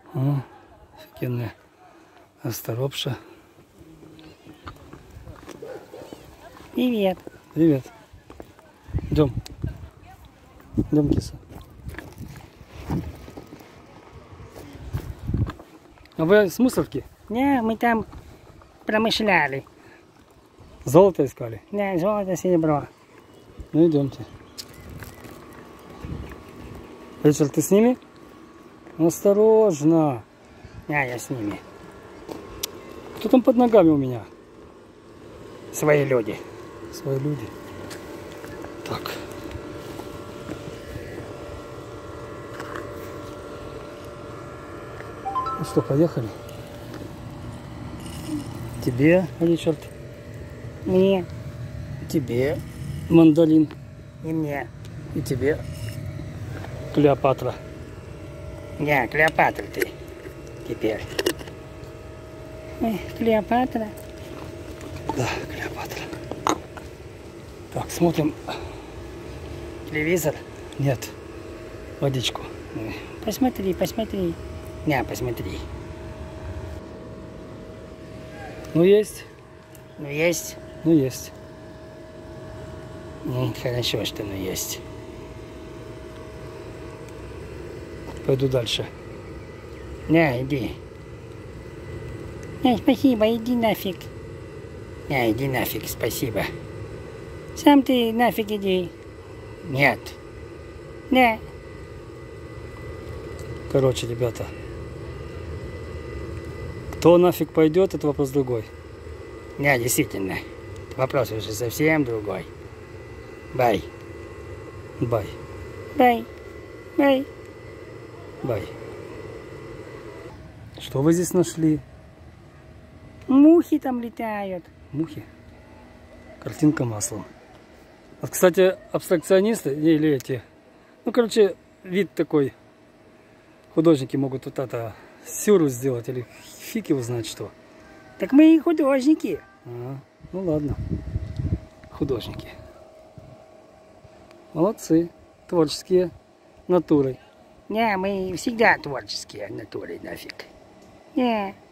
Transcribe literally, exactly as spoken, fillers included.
О, офигенная расторопша. Привет. Привет. Идем. Идем, киса. А вы с мусорки? Не, мы там промышляли. Золото искали? Да, золото, серебро. Ну идемте. Ричард, ты с ними? Осторожно. Да, я с ними. Кто там под ногами у меня? Свои люди. Свои люди. Так. Ну что, поехали? Тебе, Ричард. Мне Тебе, Мандолин. и мне. И тебе, Клеопатра. Я Клеопатра ты теперь. Эх, Клеопатра. Да, Клеопатра. Так, смотрим. Телевизор. Нет, водичку. Посмотри, посмотри. Не, посмотри. Ну есть, Ну есть. ну есть. Ну, хорошо, что ну есть. Пойду дальше. Не, иди. Не, спасибо, иди нафиг. Не, иди нафиг, спасибо. Сам ты нафиг иди. Нет. Не. Короче, ребята. Кто нафиг пойдет, это вопрос другой. Не, действительно. Вопрос уже совсем другой. Бай. Бай. Бай. Бай. Бай. Что вы здесь нашли? Мухи там летают. Мухи. Картинка маслом. Вот, кстати, абстракционисты или эти, ну, короче, вид такой. Художники могут вот это сюру сделать или фиг его знает что. Так мы и художники. А, ну ладно. Художники. Молодцы. Творческие натурой. Не, мы всегда творческие натуры нафиг. Не.